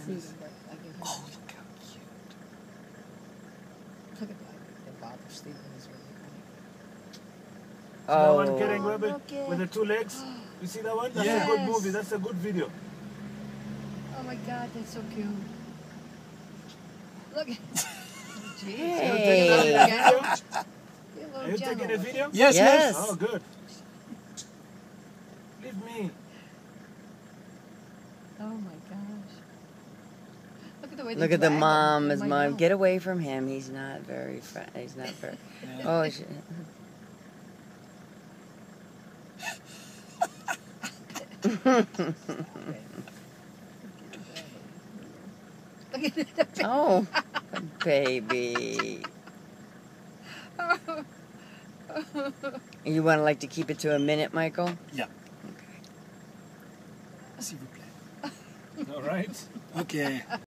this. Oh, look how cute. Look at that. The Bob Stephen is really funny. That one Oh. getting Oh, rabbit look it. with the two legs. You see that one? That's Yeah. a good Yes. movie. That's a good video. Oh my God, that's so cute. Look. Jeez. Hey. Are you taking a video? Yes, Yes. Oh, good. Leave me. Oh my gosh. Look at the way they Look at the drag him. mom. Oh His my mom. God. Get away from him. He's not very. He's not very. Oh shit. Look at the Oh, baby. You want to like to keep it to a minute, Michael? Yeah. Okay. S'il vous plaît. All right. Okay.